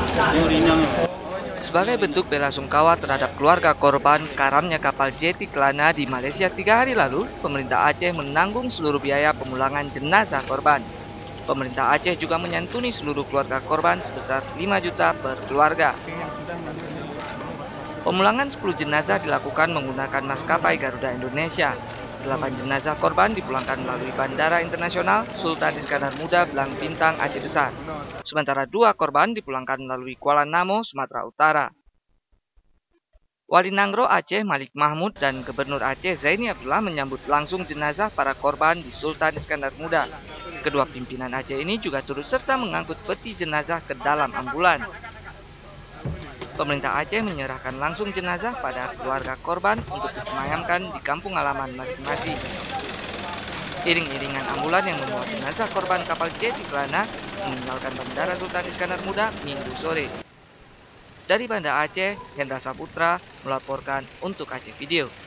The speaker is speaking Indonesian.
Sebagai bentuk bela sungkawa terhadap keluarga korban karamnya kapal Jeti Kelana di Malaysia 3 hari lalu, pemerintah Aceh menanggung seluruh biaya pemulangan jenazah korban. Pemerintah Aceh juga menyantuni seluruh keluarga korban sebesar 5 juta per keluarga. Pemulangan 10 jenazah dilakukan menggunakan maskapai Garuda Indonesia. 8 jenazah korban dipulangkan melalui Bandara Internasional Sultan Iskandar Muda Belang Bintang Aceh Besar. Sementara 2 korban dipulangkan melalui Kuala Namu, Sumatera Utara. Wali Nangro Aceh Malik Mahmud dan Gubernur Aceh Zaini Abdullah menyambut langsung jenazah para korban di Sultan Iskandar Muda. Kedua pimpinan Aceh ini juga turut serta mengangkut peti jenazah ke dalam ambulan. Pemerintah Aceh menyerahkan langsung jenazah pada keluarga korban untuk disemayamkan di kampung halaman masing-masing. Iring-iringan ambulan yang membawa jenazah korban kapal Jeti Kelana meninggalkan Bandara Sultan Iskandar Muda Minggu sore. Dari Banda Aceh, Hendra Saputra melaporkan untuk Aceh Video.